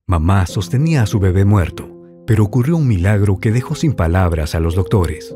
Mamá sostenía a su bebé muerto, pero ocurrió un milagro que dejó sin palabras a los doctores.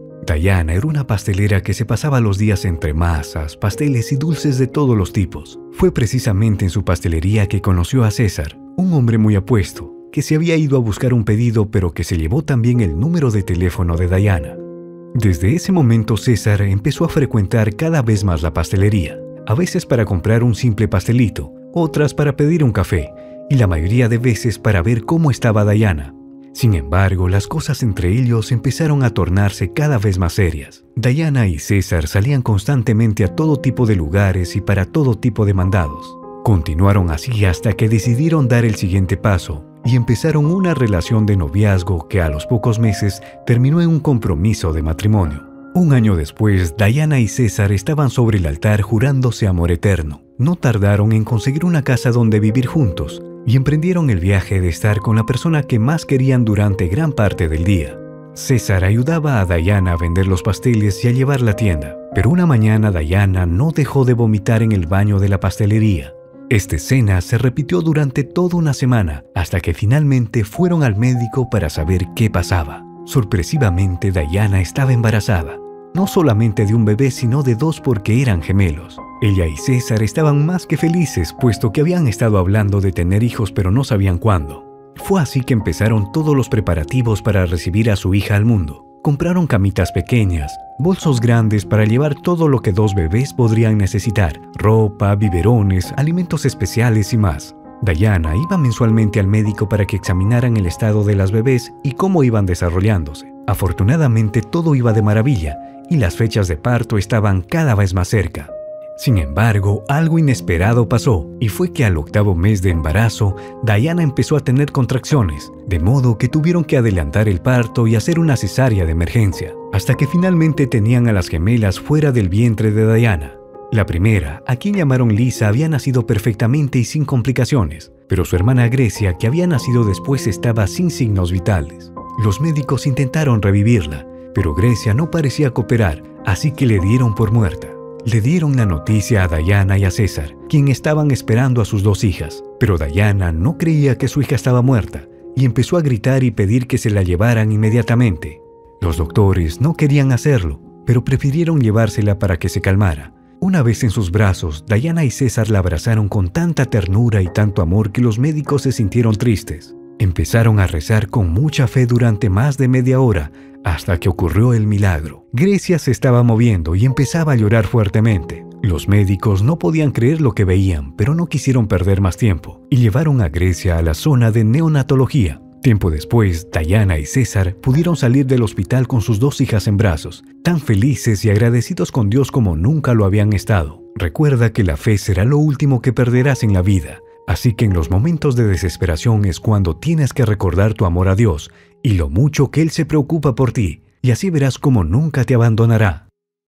Diana era una pastelera que se pasaba los días entre masas, pasteles y dulces de todos los tipos. Fue precisamente en su pastelería que conoció a César, un hombre muy apuesto, que se había ido a buscar un pedido pero que se llevó también el número de teléfono de Diana. Desde ese momento César empezó a frecuentar cada vez más la pastelería, a veces para comprar un simple pastelito, otras para pedir un café, y la mayoría de veces para ver cómo estaba Diana. Sin embargo, las cosas entre ellos empezaron a tornarse cada vez más serias. Diana y César salían constantemente a todo tipo de lugares y para todo tipo de mandados. Continuaron así hasta que decidieron dar el siguiente paso y empezaron una relación de noviazgo que a los pocos meses terminó en un compromiso de matrimonio. Un año después, Diana y César estaban sobre el altar jurándose amor eterno. No tardaron en conseguir una casa donde vivir juntos y emprendieron el viaje de estar con la persona que más querían durante gran parte del día. César ayudaba a Diana a vender los pasteles y a llevar la tienda, pero una mañana Diana no dejó de vomitar en el baño de la pastelería. Esta escena se repitió durante toda una semana hasta que finalmente fueron al médico para saber qué pasaba. Sorpresivamente, Diana estaba embarazada, no solamente de un bebé sino de dos porque eran gemelos. Ella y César estaban más que felices puesto que habían estado hablando de tener hijos pero no sabían cuándo. Fue así que empezaron todos los preparativos para recibir a su hija al mundo. Compraron camitas pequeñas, bolsos grandes para llevar todo lo que dos bebés podrían necesitar, ropa, biberones, alimentos especiales y más. Diana iba mensualmente al médico para que examinaran el estado de las bebés y cómo iban desarrollándose. Afortunadamente todo iba de maravilla y las fechas de parto estaban cada vez más cerca. Sin embargo, algo inesperado pasó y fue que al 8º mes de embarazo, Diana empezó a tener contracciones, de modo que tuvieron que adelantar el parto y hacer una cesárea de emergencia, hasta que finalmente tenían a las gemelas fuera del vientre de Diana. La primera, a quien llamaron Lisa, había nacido perfectamente y sin complicaciones, pero su hermana Grecia, que había nacido después, estaba sin signos vitales. Los médicos intentaron revivirla, pero Grecia no parecía cooperar, así que le dieron por muerta. Le dieron la noticia a Diana y a César, quien estaban esperando a sus dos hijas, pero Diana no creía que su hija estaba muerta y empezó a gritar y pedir que se la llevaran inmediatamente. Los doctores no querían hacerlo, pero prefirieron llevársela para que se calmara. Una vez en sus brazos, Diana y César la abrazaron con tanta ternura y tanto amor que los médicos se sintieron tristes. Empezaron a rezar con mucha fe durante más de media hora, hasta que ocurrió el milagro. Grecia se estaba moviendo y empezaba a llorar fuertemente. Los médicos no podían creer lo que veían, pero no quisieron perder más tiempo y llevaron a Grecia a la zona de neonatología. Tiempo después, Diana y César pudieron salir del hospital con sus dos hijas en brazos, tan felices y agradecidos con Dios como nunca lo habían estado. Recuerda que la fe será lo último que perderás en la vida, así que en los momentos de desesperación es cuando tienes que recordar tu amor a Dios y lo mucho que Él se preocupa por ti, y así verás cómo nunca te abandonará.